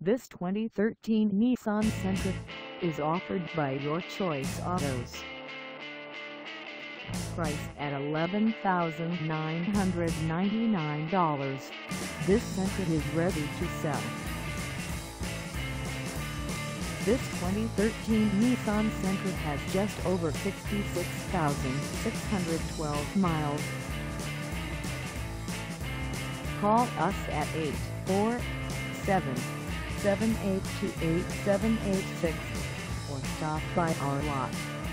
This 2013 Nissan Sentra is offered by Your Choice Autos. Priced at $11,999, this Sentra is ready to sell. This 2013 Nissan Sentra has just over 66,612 miles. Call us at 847-782-8786 or stop by our lot.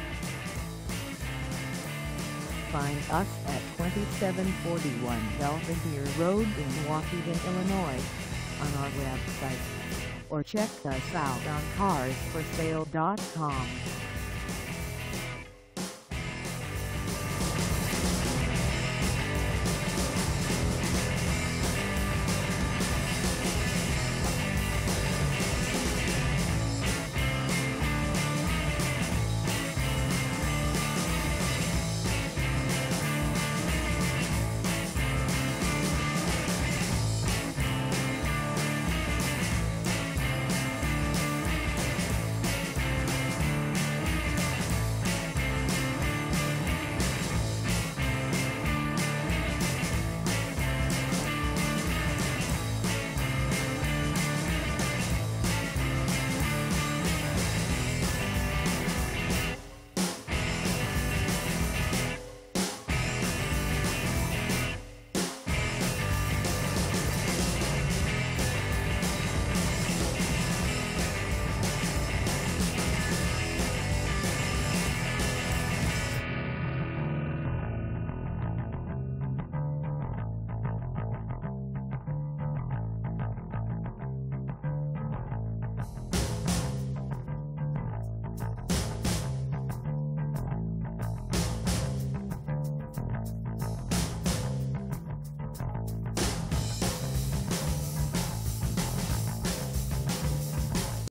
Find us at 2741 Belvidere Road in Waukegan, Illinois, on our website, or check us out on carsforsale.com.